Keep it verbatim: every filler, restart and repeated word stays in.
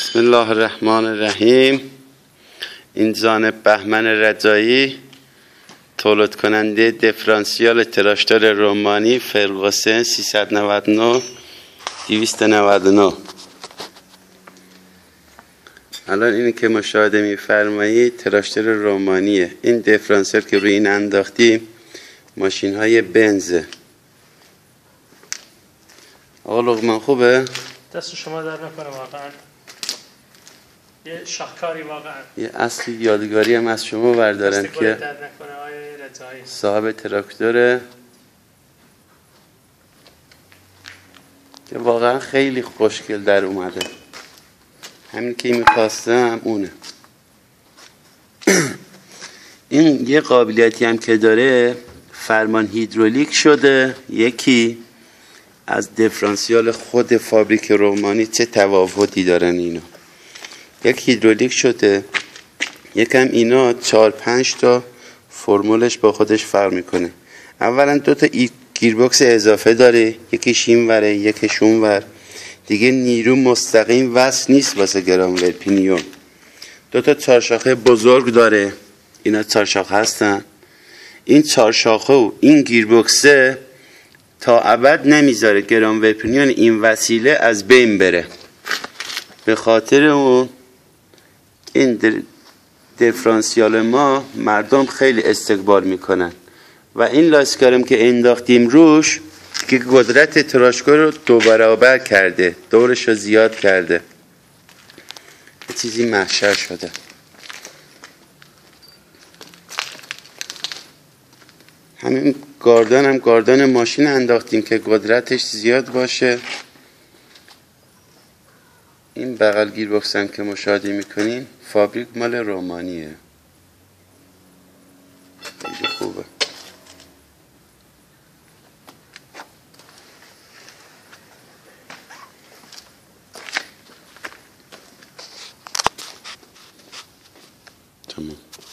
بسم الله الرحمن الرحیم. این جانب بهمن رجایی، تولید کننده دیفرانسیال تراکتور رومانی فرگوسن سیصد و نود و نه دویست و نود و نه. الان اینی که مشاهده می‌فرمایید تراکتور رومانیه. این دیفرانسیل که روی این انداختیم ماشین های بنزه. آقا لقمان خوبه؟ دست شما در نکنه واقعا. یه شاهکاری واقعا. یه اصل یادگاری هم از شما بردارن که در نکنه آقای رجایی صاحب تراکتوره که واقعا خیلی خوشگل در اومده. همین که میخواستم اونه. این یه قابلیتی هم که داره، فرمان هیدرولیک شده. یکی از دیفرانسیال خود فابریک رومانی چه تفاوتی دارن اینا. یک هیدرولیک شده، یکم اینا چهار پنج تا فرمولش با خودش فرق میکنه. اولا دو تا گیربکس اضافه داره، یکیش این وره یکیش اون ور. دیگه نیرو مستقیم وصل نیست واسه گرانول پینیون. دو تا چهارشاخه بزرگ داره، اینا چهارشاخه هستن. این چهارشاخه و این گیربکسه تا ابد نمیذاره گرانول پینیون این وسیله از بین بره. به خاطر اون این دیفرانسیال ما مردم خیلی استقبال میکنن و این لاسکارم که انداختیم روش که قدرت تراکتور رو دو برابر کرده، دورش رو زیاد کرده. یه چیزی محشر شده. همین گاردان هم گاردان ماشین انداختیم که قدرتش زیاد باشه. این بغل گیر بکس هم که مشاهده میکنین فابریک مال رومانیه. خیلی خوبه. تمام.